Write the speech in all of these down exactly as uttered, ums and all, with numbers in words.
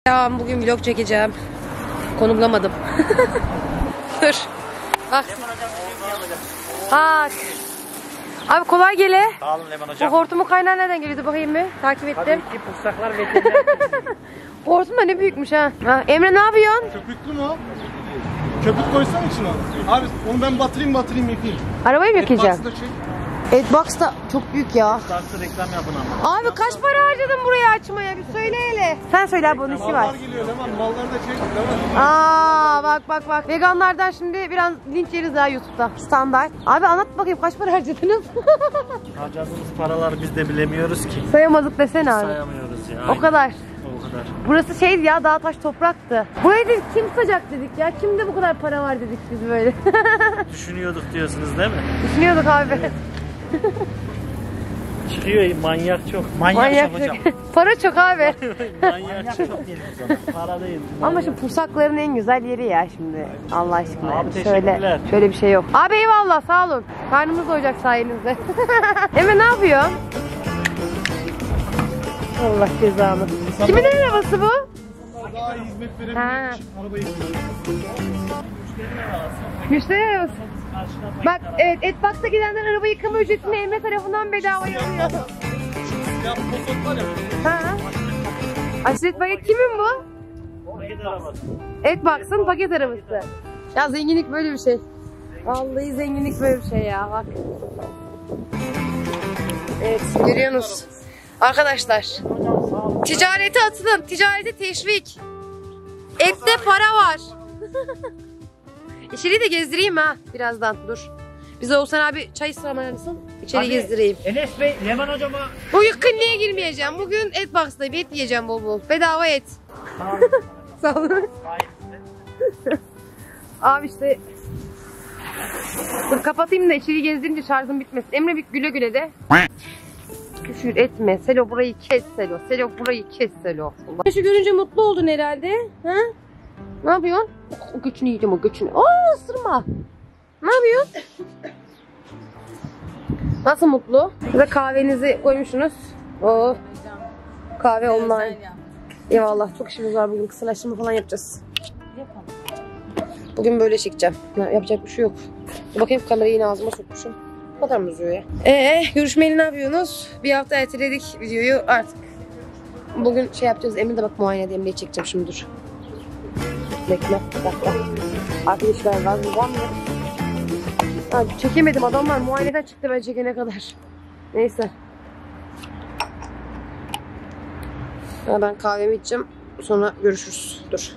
Ya bugün vlog çekeceğim. Konu bulamadım. Dur. Bak. Bak. Abi kolay gele. Sağ olun Leman hocam. Bu hortumu kaynağı nereden geliyordu bakayım bir? Takip ettim. Tabii ki pursaklar veteriner. Hortum da ne büyükmüş ha. ha. Emre ne yapıyorsun? Köpüklü mü o? Köpük koysam içine. Abi onu ben batırayım batırayım yıkayayım. Arabayı mı yıkayacaksın? Etbox'ı da çek. Etbox da çok büyük ya. Startı reklam yapın ama. Abi kaç para harcadın burayı açmaya? Bir söyle hele. Sen söyle abi onun işi var. Mallar geliyor Leman. Malları da çek. Leman. Aa bak bak bak. Veganlardan şimdi biraz linç yeriz daha YouTube'da. Standart. Abi anlat bakayım kaç para harcadınız? Harcadığımız paraları biz de bilemiyoruz ki. Sayamadık desene abi. Sayamıyoruz ya. O kadar. O kadar. Burası şeydi ya, dağ taş topraktı. Burayı dedik kim tutacak dedik ya. Kimde bu kadar para var dedik biz böyle. Düşünüyorduk diyorsunuz değil mi? Düşünüyorduk abi. Çıkıyor manyak çok. Manyak, Manyak çok hocam. Para çok abi. Manyak çok değil o zaman. Para değil. Ama şimdi Pursakların en güzel yeri ya şimdi. Allah aşkına. Abi Yani şöyle, teşekkürler. şöyle bir şey yok. Abi eyvallah sağ olun. Karnımız doyacak sayenizde. Emre ne yapıyorsun? Allah cezanı. Kimin arabası bu? Daha iyi hizmet Ha. verebilmek için arabayı yıkıyorum. Müşteri arabası. Bak evet Etbox'a gidenler araba yıkama ücretini Emre tarafından bedava alıyor. Ya motor var ya. Ha. Aşiret paket kimin bu? Paket arabası. Etbox'ın paket arabası. Ya zenginlik böyle bir şey. Vallahi zenginlik böyle bir şey ya bak. Evet görüyorsunuz. Arkadaşlar. Ticarete atılın. Ticarete teşvik. Ette para var. İçeriği de gezdireyim ha birazdan dur. Bize Oğuzhan abi çay ısmarlar mısın? İçeri Hadi, gezdireyim. Enes Bey, Leman hocama. Bugün kliniğe girmeyeceğim. Bugün Etbox'tayım. Et yiyeceğim bol bol. Bedava et. Sağ olun. Abi işte. Dur kapatayım da içeri gezdirince şarjım bitmesin. Emre bir güle güle de. Küfür etme. Selo burayı kes Selo. Selo burayı kes Selo. Allah. Şu görünce mutlu oldun herhalde. Ha? Ne yapıyorsun? O göçünü yiyeceğim o göçünü. Aa ısırma. Ne yapıyorsun? Nasıl mutlu? Size kahvenizi koymuşsunuz. Oo. Kahve online. Eyvallah. Çok işimiz var bugün. Kısalaştırma falan yapacağız. Bugün böyle çekeceğim. Yapacak bir şey yok. Dur bakayım kamerayı yine ağzıma sokmuşum. O kadar mı uzuyor ya? Eee görüşmeyeli ne yapıyorsunuz? Bir hafta erteledik videoyu artık. Bugün şey yapacağız. Emre de bak muayene edeyim diye çekeceğim şimdi dur. Bekle. Bir dakika. Arkadaşlar var mı? Var mı? Ha, çekemedim. Adamlar muayeneden çıktı ben çekene kadar. Neyse. Ha, ben kahvemi içeceğim. Sonra görüşürüz. Dur.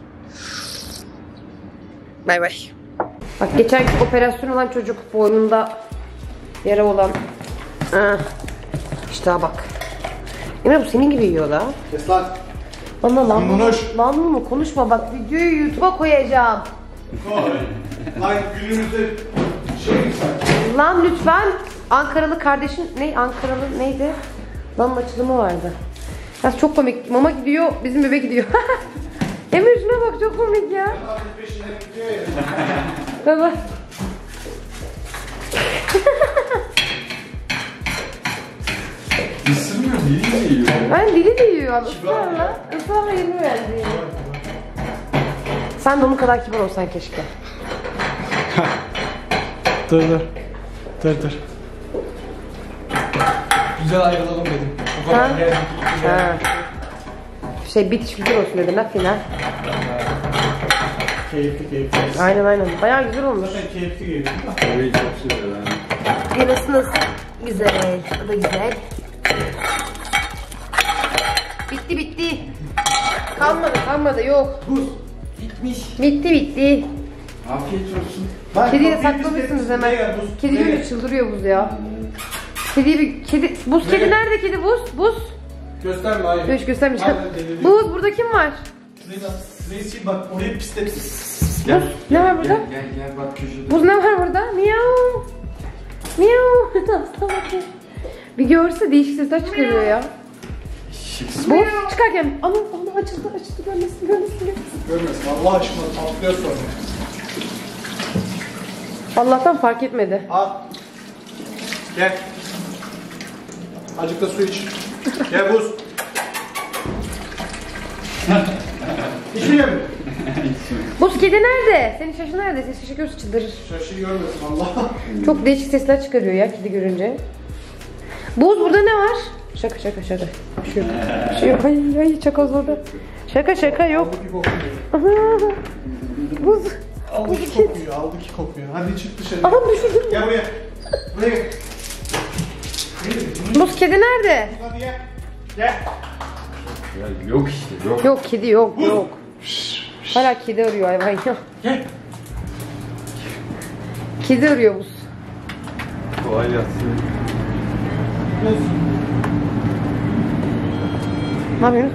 Bay bay. Bak geçen operasyon olan çocuk boynunda yara olan. Ha. İşte bak. Emre bu senin gibi yiyor la. Kes lan. Bana lan mı, Konuş. lan mı konuşma bak videoyu YouTube'a koyacağım. Lan günümüzde şey sen. Lan lütfen Ankaralı kardeşin ne Ankaralı neydi? Lan açılımı vardı. Ya çok komik. Mama gidiyor, bizim bebek gidiyor. Emre şuna bak çok komik ya. Baba. Isırmıyor, dili de yiyor. Ben dili de yiyor. Israrla. Israrla yemiyor yani. Sen de onun kadar kibar olsan keşke. Dur dur. Dur dur. Güzel ayrılalım dedim. O kadar Ha? geldik. Ha. Şey bitiş güzel olsun dedim ha final. Keyifli keyifli. Aynen aynen. Bayağı güzel olmuş. Zaten keyifli geliyor. Tabii çok güzel yani. Yarısınız. Güzel. Bu da güzel. Bitti bitti. Kalmadı kalmadı yok. Buz. Bitmiş. Bitti bitti. Afiyet olsun. Kediyi de saklamışsınız hemen. Kedi gibi çıldırıyor buz ya. Kedi bir kedi. Buz kedi nerede kedi buz? Buz. Gösterme hayır. Hiç göstermeyeceğim. Aynen, deli. Buz burada kim var? Reisi bak orayı pislet. Buz ne var burada? Gel gel gel bak köşede. Buz ne var burada? Miau. Miau. Asla bakayım. Bir görse değişik sesler çıkarıyor ya. Buz çıkarken. Ana ana açıldı açıldı görmesin görmesin görmesin. Görmesin Allah aşkına patlıyor sonra. Allah'tan fark etmedi. Al. Gel. Azıcık da su iç. Gel buz. İçine mi? Buz kedi nerede? Senin şaşı nerede? Ses şaşı görürse çıldırır. Şaşı görmesin Allah. Çok değişik sesler çıkarıyor ya kedi görünce. Buz burada ne var? Şaka şaka şaka. Bir şey yok. Bir şey yok. Ay ay çakozladı. Şaka şaka yok. Aldı ki kokuyor. Aha. Buz. Aldı ki kokuyor, aldı ki kokuyor. Hadi çık dışarı. Aha düşürdüm. Gel buraya. Buraya gel. Buz kedi nerede? Hadi gel. Gel. Ya yok işte yok. Yok kedi yok yok. Hala kedi arıyor hayvan ya. Gel. Kedi arıyor Buz. Kolay gelsin. Buz. Ne yapıyorsun?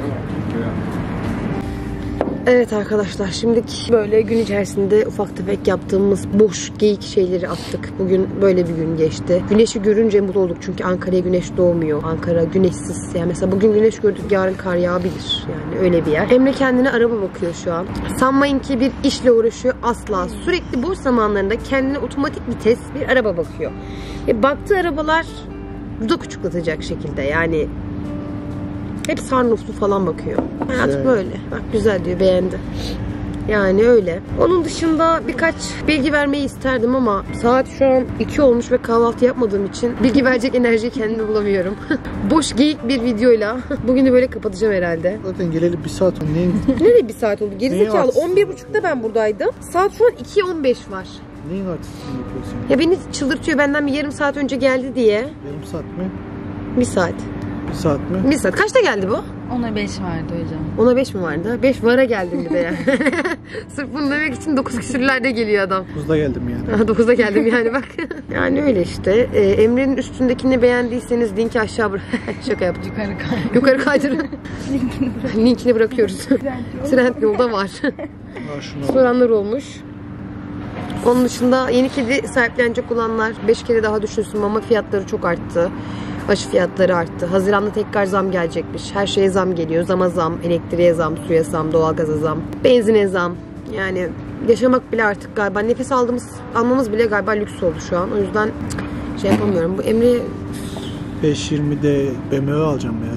Evet arkadaşlar, şimdilik böyle gün içerisinde ufak tefek yaptığımız boş geyik şeyleri attık. Bugün böyle bir gün geçti. Güneşi görünce mutlu olduk çünkü Ankara'ya güneş doğmuyor. Ankara güneşsiz. Yani mesela bugün güneş gördük, yarın kar yağabilir. Yani öyle bir yer. Emre kendine araba bakıyor şu an. Sanmayın ki bir işle uğraşıyor, asla. Sürekli boş zamanlarında kendine otomatik vites bir araba bakıyor. E, baktığı arabalar dudak uçuklatacak şekilde, yani hep sunrooflu falan bakıyor. Hayat Güzel. böyle. Bak güzel diyor, beğendi. Yani öyle. Onun dışında birkaç bilgi vermeyi isterdim ama saat şu an iki olmuş ve kahvaltı yapmadığım için bilgi verecek enerjiyi kendime bulamıyorum. Boş geyik bir videoyla bugünü böyle kapatacağım herhalde. Zaten geleli bir saat oldu. Neyin, Nereye bir saat oldu? Gerizekalı. haksızlığı? on bir buçukta ben buradaydım. Saat şu an iki on beş var. neyin artistliğini yapıyorsun? Ya beni çıldırtıyor, benden bir yarım saat önce geldi diye. Yarım saat mi? Bir saat. Bir saat mi? Bir saat. Kaçta geldi bu? Ona beş vardı hocam. Ona beş mi vardı? beş vara geldim bir de yani. Sırf bunu demek için dokuz küsürlerde geliyor adam. dokuzda geldim yani. dokuzda geldim yani bak. Yani öyle işte. Ee, Emre'nin üstündekini beğendiyseniz linki aşağı bırak. Şaka yaptım. Yukarı kay. Yukarı kaydırın. Linkini, bırak. Linkini bırakıyoruz. Trendyol'da var. Aa, şunu al. Soranlar olmuş. Onun dışında yeni kedi sahiplenecek olanlar beş kere daha düşünsün, mama fiyatları çok arttı. Aşı fiyatları arttı. Haziran'da tekrar zam gelecekmiş. Her şeye zam geliyor. Zama zam, elektriğe zam, suya zam, doğalgaza zam, benzine zam. Yani yaşamak bile artık galiba, nefes aldığımız, almamız bile galiba lüks oldu şu an. O yüzden şey yapamıyorum. Bu Emre beş yirmide B M W alacağım ya.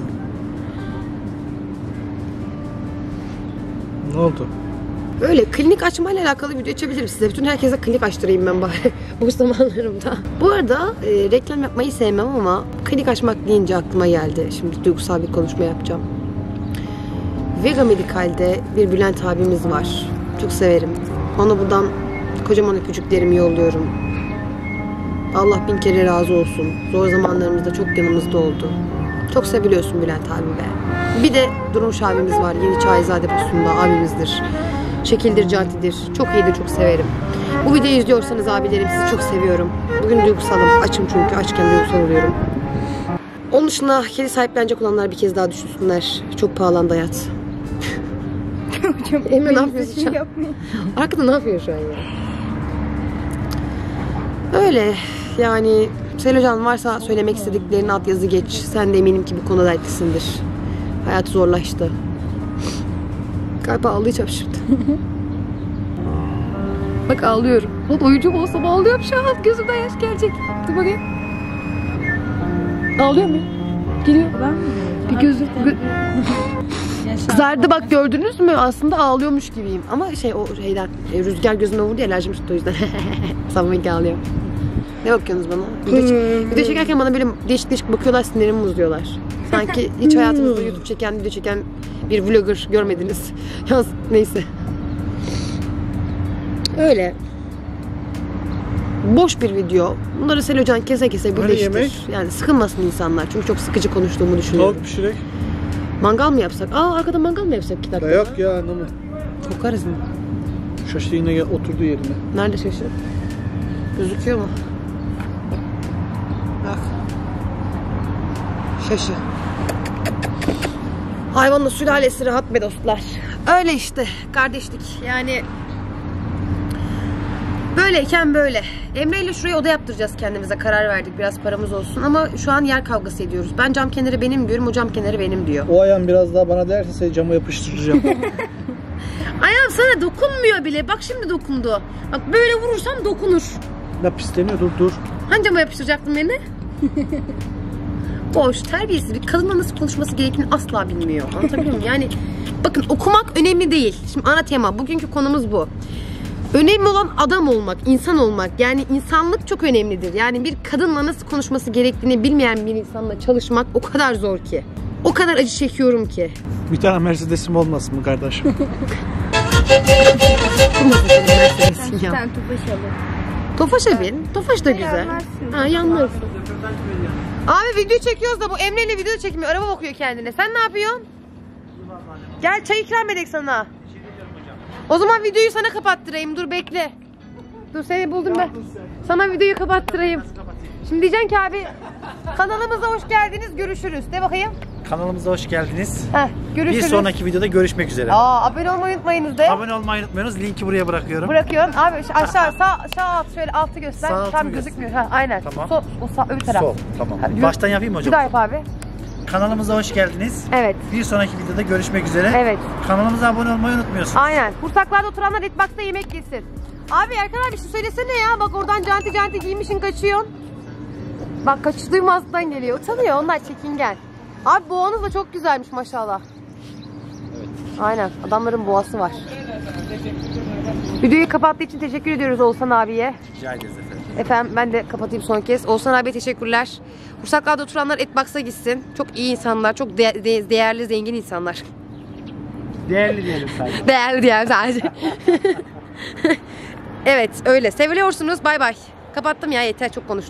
Ne oldu? öyle klinik açmayla alakalı video açabilirim size. Bütün herkese klinik açtırayım ben bari bu zamanlarımda. Bu arada e, reklam yapmayı sevmem ama klinik açmak deyince aklıma geldi. Şimdi duygusal bir konuşma yapacağım. Vega Medical'de bir Bülent abimiz var. Çok severim. Ona buradan kocaman öpücüklerimi yolluyorum. Allah bin kere razı olsun. Zor zamanlarımızda çok yanımızda oldu. Çok seviliyorsun Bülent abi be. Bir de Durmuş abimiz var. Yeni Çayizade Pusu'nda abimizdir. Şekildir, cantidir. Çok iyidir, çok severim. Bu videoyu izliyorsanız abilerim, sizi çok seviyorum. Bugün duygusalım. Açım çünkü. Açken duygusal oluyorum. Onun dışında kedi sahiplenecek olanlar bir kez daha düşünsünler. Çok pahalandı hayat. Emre ne yapıyorsun şu an? Arkada ne yapıyor şu an ya? Öyle yani. Selocan, varsa söylemek istediklerini at yazı geç. Sen de eminim ki bu konuda dertlisindir. Hayat zorlaştı. Galiba ağlayacağım şimdi. Bak ağlıyorum. Bak oyuncum olsam ağlıyorum şu an. Gözümden yaş gelecek. Dur bakayım. Ağlıyor muyum? Geliyor. Ben mi? Bir gözüm... Gö Kızardı bak, gördünüz mü? Aslında ağlıyormuş gibiyim. Ama şey o şeyden, e, rüzgar gözüme vurdu ya, alerjim tuttu o yüzden. Sanmayın ki ağlıyorum. Ne bakıyorsunuz bana? Video, video çekerken bana böyle değişik değişik bakıyorlar, sinirimi bozuyorlar. Sanki hiç hayatınızda YouTube çeken, video çeken bir vlogger görmediniz. Yalnız neyse. Öyle. Boş bir video. Bunları Selocan kese kese birleştir. yemek? Yani sıkılmasın insanlar. Çünkü çok sıkıcı konuştuğumu düşünüyorum. Tavuk pişirek. Mangal mı yapsak? Aa, arkada mangal mı yapsak iki dakika? Da yok ya anlamı. Kokarız mı? Şaşı yine gel, oturdu yerine. Nerede şaşı? Gözüküyor mu? Bak. Şaşı. Hayvanla sülalesi rahat be dostlar. Öyle işte kardeşlik. Yani böyleyken böyle. Emre ile şuraya oda yaptıracağız kendimize, karar verdik. Biraz paramız olsun ama şu an yer kavgası ediyoruz. Ben cam kenarı benim diyorum, o cam kenarı benim diyor. O ayağım biraz daha bana derse seni cama yapıştıracağım. Ayağım sana dokunmuyor bile. Bak şimdi dokundu. Bak böyle vurursam dokunur. Ya pisleniyor, dur dur. Hani cama yapıştıracaktın beni? boş, terbiyesiz bir kadınla nasıl konuşması gerektiğini asla bilmiyor. Anlatabiliyor muyum? Yani bakın okumak önemli değil. Şimdi ana tema, bugünkü konumuz bu. Önemli olan adam olmak, insan olmak. Yani insanlık çok önemlidir. Yani bir kadınla nasıl konuşması gerektiğini bilmeyen bir insanla çalışmak o kadar zor ki. O kadar acı çekiyorum ki. Bir tane Mercedes'im olmasın mı kardeşim? Ya. Tofaş'a bin. Tofaş da güzel. Ha, yalnız. Abi video çekiyoruz da bu Emre ile video çekmiyor. Araba bakıyor kendine. Sen ne yapıyorsun? Gel çay ikram edek sana. O zaman videoyu sana kapattırayım. Dur bekle. Dur seni buldum ben. Sana videoyu kapattırayım. Şimdi diyeceksin ki abi kanalımıza hoş geldiniz. Görüşürüz. De bakayım. Kanalımıza hoş geldiniz. Heh, görüşürüz. Bir sonraki videoda görüşmek üzere. Aa, abone olmayı unutmayınız de. Abone olmayı unutmuyorsunuz. Linki buraya bırakıyorum. Bırakıyorsun. Abi şu aşağı sağ sağ alt şöyle altı göster. Sağ altı Tam mı gözükmüyor. Ha aynen. Tamam. Sol, o sağ öbür taraf. Sol. Tamam. Ha, yürü. Baştan yapayım mı Bir hocam? daha yap abi. Kanalımıza hoş geldiniz. Evet. Bir sonraki videoda görüşmek üzere. Evet. Kanalımıza abone olmayı unutmuyorsunuz. Aynen. Kursaklarda oturanlar Redbox'ta yemek yesin. Abi Erkan abi şu söylesene ya. Bak oradan canti canti giymişsin kaçıyorsun. Bak kaçtığım ağzından geliyor. Utanıyor onlar çekingen. Abi boğanız da çok güzelmiş maşallah. Evet. Aynen. Adamların boğası var. Videoyu kapattığı için teşekkür ediyoruz Oğuzhan abiye. Rica ederiz efendim. Efendim ben de kapatayım son kez. Oğuzhan abiye teşekkürler. Kursaklarda oturanlar Etbox'a gitsin. Çok iyi insanlar. Çok de- de- değerli, zengin insanlar. Değerli diyelim sadece. Değerli diyelim sadece. Evet öyle. Seviliyorsunuz. Bay bay. Kapattım ya yeter çok konuştum.